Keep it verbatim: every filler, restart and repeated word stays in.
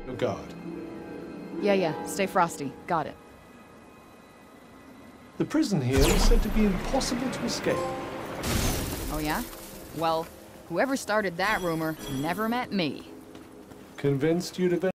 Your guard. Yeah, yeah. Stay frosty. Got it. The prison here is said to be impossible to escape. Oh, yeah? Well, whoever started that rumor never met me. Convinced you'd have